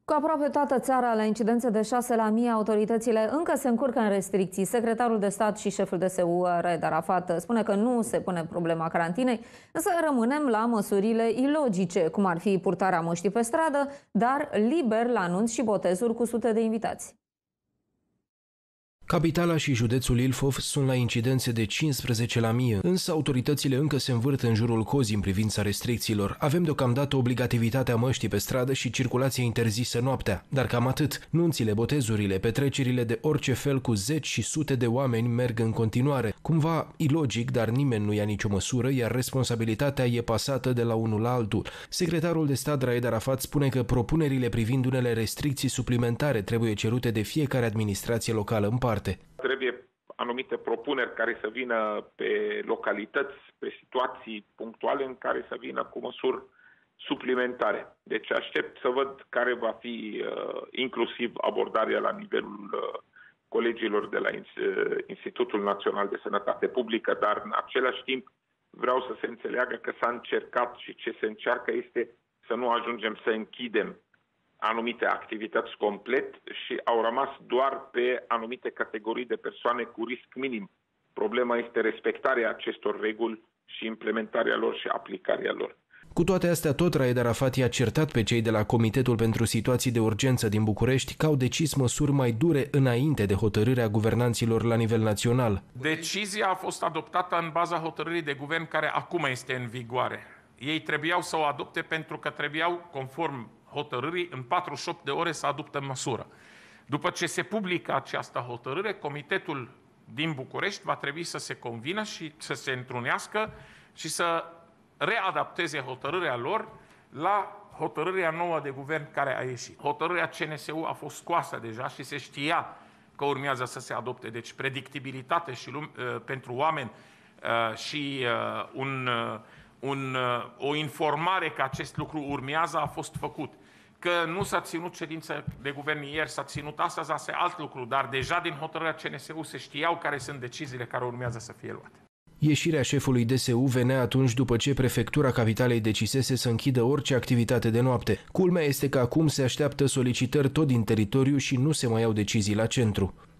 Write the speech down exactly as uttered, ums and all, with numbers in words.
Cu aproape toată țara la incidențe de șase la mie, autoritățile încă se încurcă în restricții. Secretarul de stat și șeful D S U, Raed Arafat, spune că nu se pune problema carantinei, însă rămânem la măsurile ilogice, cum ar fi purtarea măștii pe stradă, dar liber la anunț și botezuri cu sute de invitați. Capitala și județul Ilfov sunt la incidențe de cincisprezece la mie, însă autoritățile încă se învârt în jurul cozii în privința restricțiilor. Avem deocamdată obligativitatea măștii pe stradă și circulația interzisă noaptea, dar cam atât. Nunțile, botezurile, petrecerile de orice fel cu zeci și sute de oameni merg în continuare. Cumva ilogic, dar nimeni nu ia nicio măsură, iar responsabilitatea e pasată de la unul la altul. Secretarul de stat Raed Arafat spune că propunerile privind unele restricții suplimentare trebuie cerute de fiecare administrație locală în parte. Trebuie anumite propuneri care să vină pe localități, pe situații punctuale în care să vină cu măsuri suplimentare. Deci aștept să văd care va fi uh, inclusiv abordarea la nivelul uh, colegilor de la Institutul Național de Sănătate Publică, dar în același timp vreau să se înțeleagă că s-a încercat și ce se încearcă este să nu ajungem să închidem anumite activități complet și au rămas doar pe anumite categorii de persoane cu risc minim. Problema este respectarea acestor reguli și implementarea lor și aplicarea lor. Cu toate astea, tot Raed Arafat i-a certat pe cei de la Comitetul pentru Situații de Urgență din București că au decis măsuri mai dure înainte de hotărârea guvernanților la nivel național. Decizia a fost adoptată în baza hotărârii de guvern care acum este în vigoare. Ei trebuiau să o adopte pentru că trebuiau, conform hotărârii, în patruzeci și opt de ore să adoptă măsură. După ce se publică această hotărâre, Comitetul din București va trebui să se convină și să se întrunească și să readapteze hotărârea lor la hotărârea nouă de guvern care a ieșit. Hotărârea C N S U a fost scoasă deja și se știa că urmează să se adopte. Deci predictibilitate și pentru oameni uh, și uh, un, uh, un, uh, o informare că acest lucru urmează a fost făcut. Că nu s-a ținut ședință de guvern ieri, s-a ținut astăzi, asta e alt lucru, dar deja din hotărârea C N S U se știau care sunt deciziile care urmează să fie luate. Ieșirea șefului D S U venea atunci după ce prefectura capitalei decisese să închidă orice activitate de noapte. Culmea este că acum se așteaptă solicitări tot din teritoriu și nu se mai iau decizii la centru.